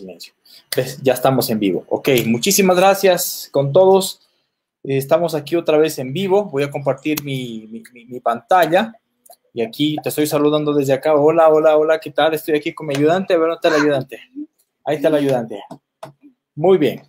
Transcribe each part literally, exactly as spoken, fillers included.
silencio. ¿Ves? Ya estamos en vivo. Ok, muchísimas gracias con todos. Eh, estamos aquí otra vez en vivo. Voy a compartir mi, mi, mi, mi pantalla. Y aquí te estoy saludando desde acá. Hola, hola, hola, ¿qué tal? Estoy aquí con mi ayudante. A ver, ¿dónde está el ayudante? Ahí está el ayudante. Muy bien.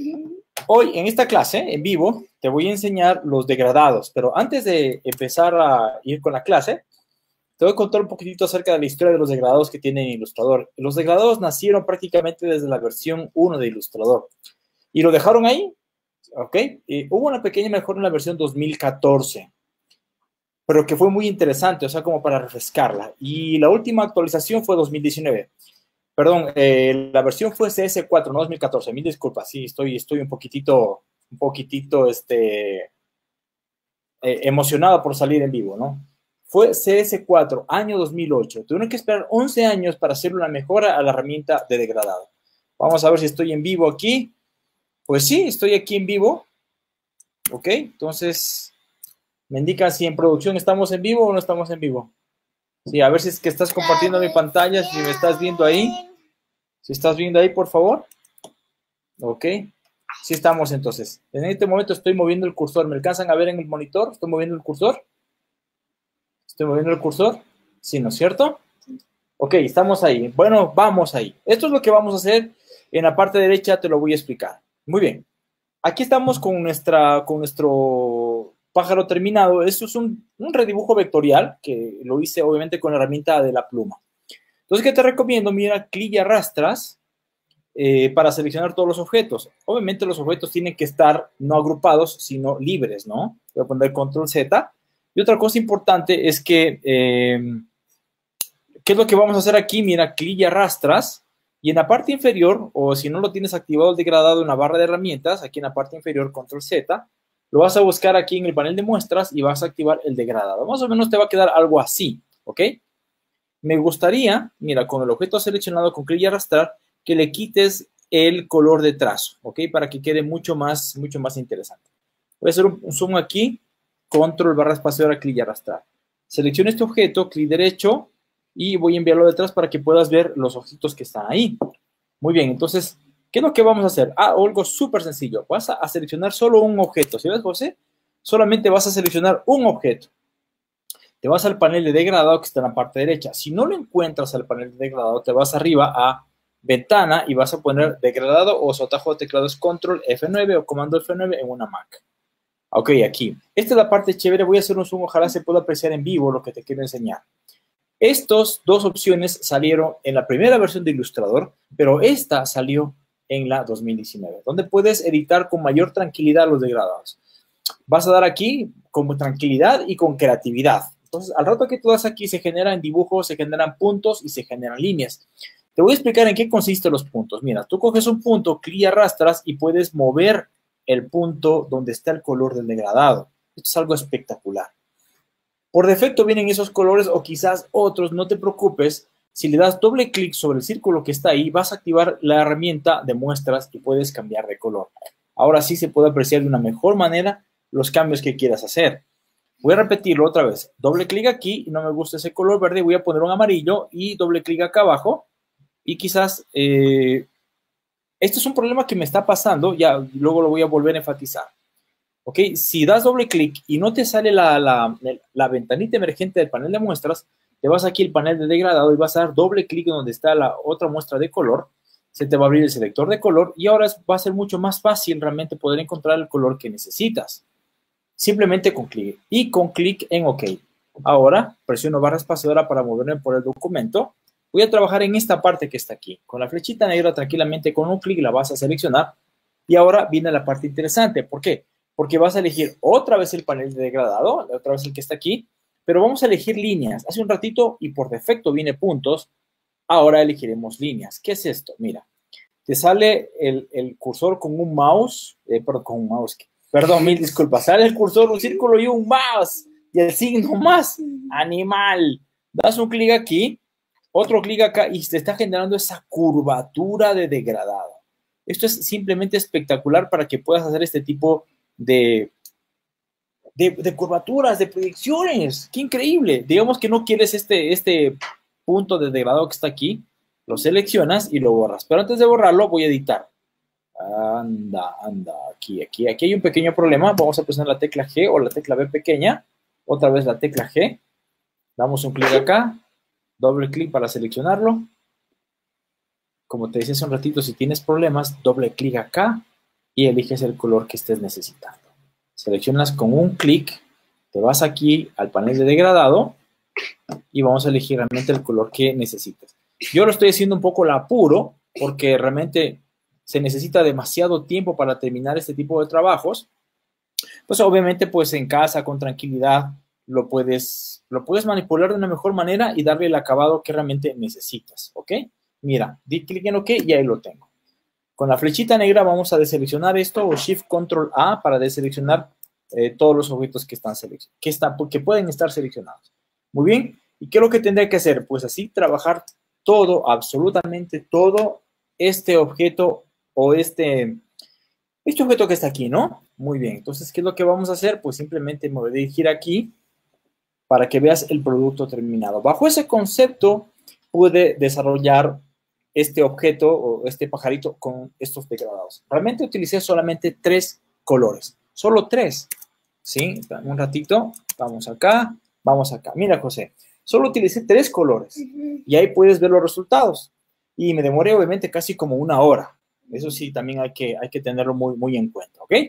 Hoy en esta clase, en vivo, te voy a enseñar los degradados. Pero antes de empezar a ir con la clase, te voy a contar un poquitito acerca de la historia de los degradados que tiene Illustrator. Los degradados nacieron prácticamente desde la versión uno de Illustrator. Y lo dejaron ahí, ¿ok? Y hubo una pequeña mejora en la versión dos mil catorce, pero que fue muy interesante, o sea, como para refrescarla. Y la última actualización fue dos mil diecinueve. Perdón, eh, la versión fue C S cuatro, no dos mil catorce. Mil disculpas, sí, estoy, estoy un poquitito, un poquitito, este, eh, emocionado por salir en vivo, ¿no? Fue C S cuatro, año dos mil ocho. Tuvieron que esperar once años para hacer una mejora a la herramienta de degradado. Vamos a ver si estoy en vivo aquí. Pues sí, estoy aquí en vivo. Ok, entonces me indican si en producción estamos en vivo o no estamos en vivo. Sí, a ver si es que estás compartiendo mi pantalla, si me estás viendo ahí. Si estás viendo ahí, por favor. Ok, sí estamos entonces. En este momento estoy moviendo el cursor. ¿Me alcanzan a ver en el monitor? ¿Estoy moviendo el cursor? ¿Estoy moviendo el cursor? Sí, ¿no es cierto? Ok, estamos ahí. Bueno, vamos ahí. Esto es lo que vamos a hacer. En la parte derecha te lo voy a explicar. Muy bien. Aquí estamos con, nuestra, con nuestro pájaro terminado. Esto es un, un redibujo vectorial que lo hice obviamente con la herramienta de la pluma. Entonces, ¿qué te recomiendo? Mira, clic y arrastras eh, para seleccionar todos los objetos. Obviamente los objetos tienen que estar no agrupados, sino libres, ¿no? Voy a poner control Z. Y otra cosa importante es que, eh, ¿qué es lo que vamos a hacer aquí? Mira, clic y arrastras. Y en la parte inferior, o si no lo tienes activado el degradado en la barra de herramientas, aquí en la parte inferior, control Z, lo vas a buscar aquí en el panel de muestras y vas a activar el degradado. Más o menos te va a quedar algo así, ¿ok? Me gustaría, mira, con el objeto seleccionado con clic y arrastrar, que le quites el color de trazo, ¿ok? Para que quede mucho más, mucho más interesante. Voy a hacer un, un zoom aquí, control barra espaciadora, clic y arrastrar. Selecciono este objeto, clic derecho, y voy a enviarlo detrás para que puedas ver los ojitos que están ahí. Muy bien, entonces, ¿qué es lo que vamos a hacer? Ah, algo súper sencillo. Vas a, a seleccionar solo un objeto. ¿Sí ves, José? Solamente vas a seleccionar un objeto. Te vas al panel de degradado que está en la parte derecha. Si no lo encuentras al panel de degradado, te vas arriba a ventana y vas a poner degradado o su atajo de teclado es control F nueve o comando F nueve en una Mac. Ok, aquí. Esta es la parte chévere. Voy a hacer un zoom. Ojalá se pueda apreciar en vivo lo que te quiero enseñar. Estas dos opciones salieron en la primera versión de Illustrator, pero esta salió en la dos mil diecinueve, donde puedes editar con mayor tranquilidad los degradados. Vas a dar aquí con tranquilidad y con creatividad. Entonces, al rato que tú das aquí, se generan dibujos, se generan puntos y se generan líneas. Te voy a explicar en qué consisten los puntos. Mira, tú coges un punto, clic y arrastras y puedes mover el punto donde está el color del degradado. Esto es algo espectacular. Por defecto vienen esos colores o quizás otros, no te preocupes. Si le das doble clic sobre el círculo que está ahí, vas a activar la herramienta de muestras y puedes cambiar de color. Ahora sí se puede apreciar de una mejor manera los cambios que quieras hacer. Voy a repetirlo otra vez. Doble clic aquí y no me gusta ese color verde. Voy a poner un amarillo y doble clic acá abajo. Y quizás, eh, esto es un problema que me está pasando. Ya, luego lo voy a volver a enfatizar. ¿Ok? Si das doble clic y no te sale la, la, la ventanita emergente del panel de muestras, te vas aquí al panel de degradado y vas a dar doble clic donde está la otra muestra de color. Se te va a abrir el selector de color y ahora va a ser mucho más fácil realmente poder encontrar el color que necesitas. Simplemente con clic y con clic en OK. Ahora presiono barra espaciadora para moverme por el documento. Voy a trabajar en esta parte que está aquí. Con la flechita negra tranquilamente con un clic la vas a seleccionar y ahora viene la parte interesante. ¿Por qué? Porque vas a elegir otra vez el panel de degradado, otra vez el que está aquí, pero vamos a elegir líneas. Hace un ratito y por defecto viene puntos, ahora elegiremos líneas. ¿Qué es esto? Mira, te sale el, el cursor con un mouse, eh, perdón, con un mouse, perdón, mil disculpas, sale el cursor, un círculo y un mouse, y el signo más, animal. Das un clic aquí, otro clic acá y te está generando esa curvatura de degradado. Esto es simplemente espectacular para que puedas hacer este tipo de, de, de curvaturas, de proyecciones. ¡Qué increíble! Digamos que no quieres este, este punto de degradado que está aquí. lo seleccionas y lo borras. Pero antes de borrarlo, voy a editar. Anda, anda, aquí, aquí, aquí hay un pequeño problema. Vamos a presionar la tecla G o la tecla B pequeña. Otra vez la tecla G. Damos un clic acá. Doble clic para seleccionarlo. Como te decía hace un ratito, si tienes problemas, doble clic acá y eliges el color que estés necesitando. Seleccionas con un clic, te vas aquí al panel de degradado y vamos a elegir realmente el color que necesitas. Yo lo estoy haciendo un poco al apuro porque realmente se necesita demasiado tiempo para terminar este tipo de trabajos. Pues obviamente pues en casa con tranquilidad lo puedes, lo puedes manipular de una mejor manera y darle el acabado que realmente necesitas, ¿ok? Mira, di clic en OK y ahí lo tengo. Con la flechita negra vamos a deseleccionar esto o Shift Control A para deseleccionar eh, todos los objetos que están seleccionados, que, están, que pueden estar seleccionados. Muy bien. ¿Y qué es lo que tendré que hacer? Pues así trabajar todo, absolutamente todo este objeto o este, este objeto que está aquí, ¿no? Muy bien. Entonces, ¿qué es lo que vamos a hacer? Pues simplemente me voy a dirigir aquí para que veas el producto terminado. Bajo ese concepto pude desarrollar este objeto o este pajarito con estos degradados. Realmente utilicé solamente tres colores, solo tres, ¿sí? Un ratito, vamos acá, vamos acá. Mira, José, solo utilicé tres colores y ahí puedes ver los resultados. Y me demoré obviamente casi como una hora. Eso sí, también hay que, hay que tenerlo muy, muy en cuenta, ¿ok?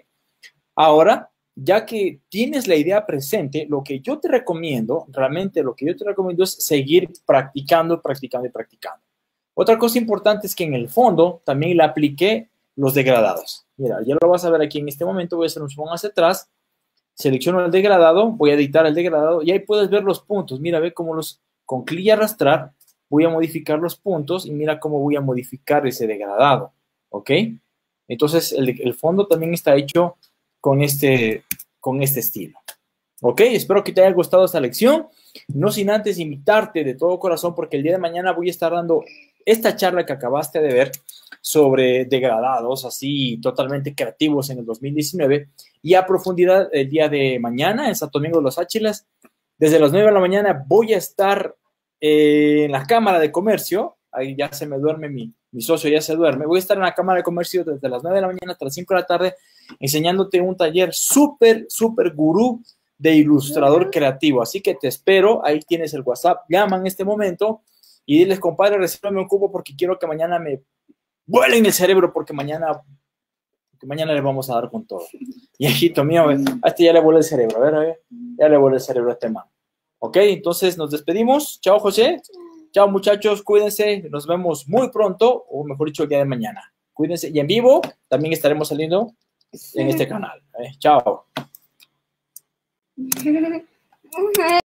Ahora, ya que tienes la idea presente, lo que yo te recomiendo, realmente lo que yo te recomiendo es seguir practicando, practicando y practicando. Otra cosa importante es que en el fondo también le apliqué los degradados. Mira, ya lo vas a ver aquí en este momento. Voy a hacer un zoom hacia atrás. Selecciono el degradado. Voy a editar el degradado. Y ahí puedes ver los puntos. Mira, ve cómo los, con clic y arrastrar, voy a modificar los puntos. Y mira cómo voy a modificar ese degradado. ¿Ok? Entonces, el, el fondo también está hecho con este, con este estilo. ¿Ok? Espero que te haya gustado esta lección. No sin antes invitarte de todo corazón, porque el día de mañana voy a estar dando esta charla que acabaste de ver sobre degradados, así totalmente creativos en el dos mil diecinueve, y a profundidad el día de mañana en Santo Domingo de los Áchilas. Desde las nueve de la mañana voy a estar eh, en la Cámara de Comercio. Ahí ya se me duerme mi, mi socio, ya se duerme. Voy a estar en la Cámara de Comercio desde las nueve de la mañana hasta las cinco de la tarde, enseñándote un taller súper, súper gurú de ilustrador creativo. Así que te espero. Ahí tienes el WhatsApp. Llama en este momento y diles, compadre, resérvame un cubo porque quiero que mañana me vuelen el cerebro, porque mañana, porque mañana le vamos a dar con todo. Y hijito mío, a este ya le vuelve el cerebro. A ver, a ver, ya le vuelve el cerebro a este man. Ok, entonces nos despedimos. Chao, José. Chao, muchachos. Cuídense. Nos vemos muy pronto, o mejor dicho, el día de mañana. Cuídense. Y en vivo también estaremos saliendo en este canal. ¿eh? Chao.